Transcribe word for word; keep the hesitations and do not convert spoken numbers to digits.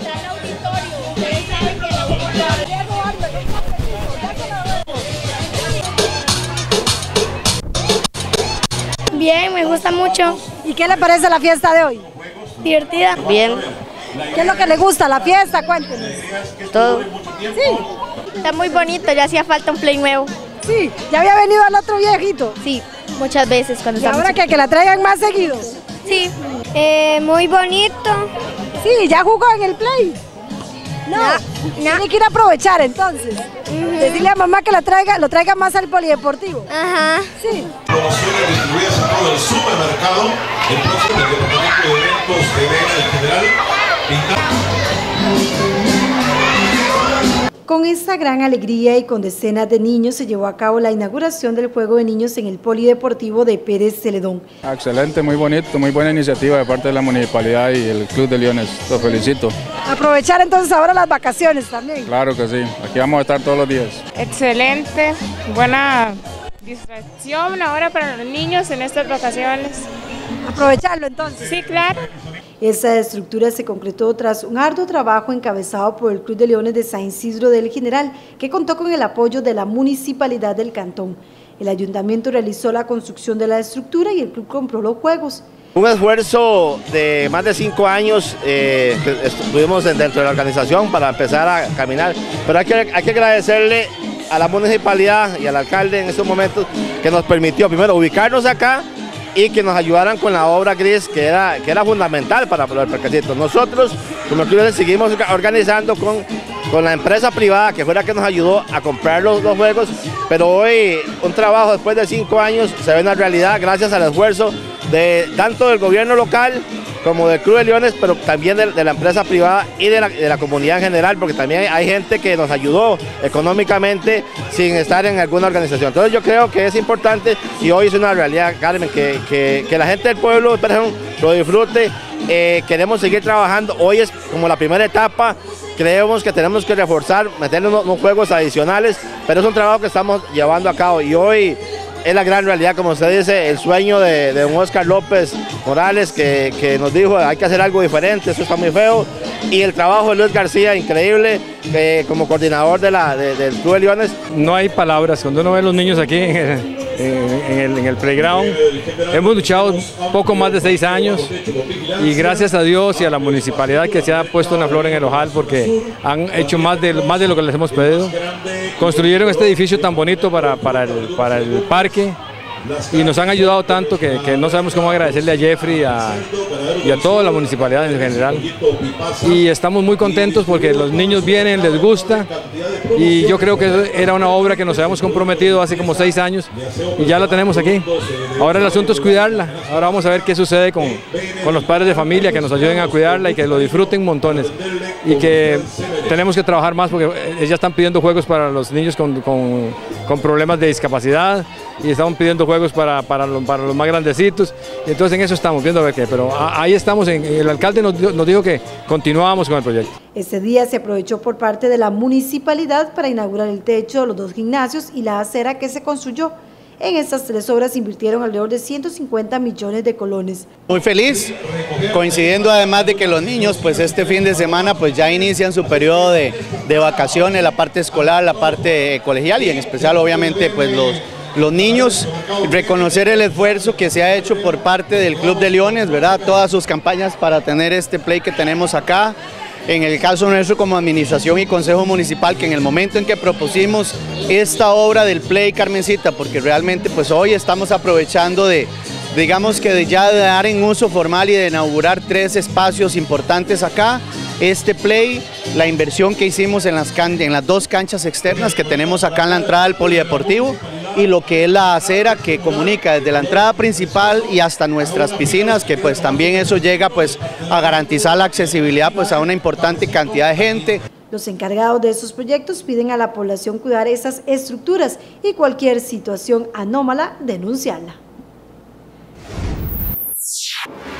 Bien, me gusta mucho. ¿Y qué le parece la fiesta de hoy? Divertida. Bien. ¿Qué es lo que le gusta la fiesta? Cuéntenos. Todo. Sí. Está muy bonito, ya hacía falta un play nuevo. Sí, ¿ya había venido al otro viejito? Sí, muchas veces cuando ¿Y estamos... ahora que, que la traigan más seguido? Sí. Eh, muy bonito. Sí, ¿ya jugó en el play? No, No, tiene no. que ir a aprovechar entonces. Ujú. Decirle a mamá que la traiga, lo traiga más al polideportivo. Ajá. Sí. Promociones distribuidas en todo el supermercado. El próximo departamento de eventos de Vega, el general Pintar. Con esta gran alegría y con decenas de niños se llevó a cabo la inauguración del Juego de Niños en el Polideportivo de Pérez Celedón. Excelente, muy bonito, muy buena iniciativa de parte de la Municipalidad y el Club de Leones, los felicito. Aprovechar entonces ahora las vacaciones también. Claro que sí, aquí vamos a estar todos los días. Excelente, buena distracción ahora para los niños en estas vacaciones. Aprovecharlo entonces. Sí, claro. Esa estructura se concretó tras un arduo trabajo encabezado por el Club de Leones de San Isidro del General, que contó con el apoyo de la Municipalidad del Cantón. El Ayuntamiento realizó la construcción de la estructura y el club compró los juegos. Un esfuerzo de más de cinco años eh, que estuvimos dentro de la organización para empezar a caminar, pero hay que, hay que agradecerle a la Municipalidad y al alcalde en estos momentos que nos permitió primero ubicarnos acá y que nos ayudaran con la obra gris que era, que era fundamental para los parquecitos. Nosotros, como clubes, seguimos organizando con, con la empresa privada que fue la que nos ayudó a comprar los, los juegos, pero hoy un trabajo después de cinco años se ve una realidad gracias al esfuerzo de tanto del gobierno local como del Club de Leones, pero también de, de la empresa privada y de la, de la comunidad en general, porque también hay, hay gente que nos ayudó económicamente sin estar en alguna organización. Entonces yo creo que es importante y hoy es una realidad, Carmen, que, que, que la gente del pueblo de Perejón lo disfrute. Eh, queremos seguir trabajando, hoy es como la primera etapa, creemos que tenemos que reforzar, meter unos, unos juegos adicionales, pero es un trabajo que estamos llevando a cabo y hoy es la gran realidad, como usted dice, el sueño de, de don Oscar López Morales que, que nos dijo hay que hacer algo diferente, eso está muy feo, y el trabajo de Luis García, increíble, que como coordinador de la, de, del Club de Leones. No hay palabras, cuando uno ve a los niños aquí en el, en el, en el playground, hemos luchado poco más de seis años y gracias a Dios y a la municipalidad que se ha puesto una flor en el ojal porque han hecho más de, más de lo que les hemos pedido. Construyeron este edificio tan bonito para, para, el, para el parque y nos han ayudado tanto que, que no sabemos cómo agradecerle a Jeffrey y a, y a toda la municipalidad en general. Y estamos muy contentos porque los niños vienen, les gusta y yo creo que era una obra que nos habíamos comprometido hace como seis años y ya la tenemos aquí. Ahora el asunto es cuidarla, ahora vamos a ver qué sucede con, con los padres de familia, que nos ayuden a cuidarla y que lo disfruten montones y que tenemos que trabajar más porque ellas están pidiendo juegos para los niños con, con, con problemas de discapacidad y estamos pidiendo juegos para, para, los, para los más grandecitos, y entonces en eso estamos viendo a ver qué, pero ahí estamos, en, el alcalde nos, nos dijo que continuábamos con el proyecto. Este día se aprovechó por parte de la municipalidad para inaugurar el techo, los dos gimnasios y la acera que se construyó. En estas tres obras invirtieron alrededor de ciento cincuenta millones de colones. Muy feliz, coincidiendo además de que los niños pues este fin de semana pues ya inician su periodo de, de vacaciones, la parte escolar, la parte colegial y en especial obviamente pues los Los niños, reconocer el esfuerzo que se ha hecho por parte del Club de Leones, ¿verdad? Todas sus campañas para tener este play que tenemos acá. En el caso nuestro como administración y consejo municipal, que en el momento en que propusimos esta obra del play, Carmencita, porque realmente pues hoy estamos aprovechando de, digamos que de ya de dar en uso formal y de inaugurar tres espacios importantes acá. Este play, la inversión que hicimos en las, can en las dos canchas externas que tenemos acá en la entrada del polideportivo y lo que es la acera que comunica desde la entrada principal y hasta nuestras piscinas, que pues también eso llega pues a garantizar la accesibilidad pues a una importante cantidad de gente. Los encargados de estos proyectos piden a la población cuidar esas estructuras y cualquier situación anómala denunciarla.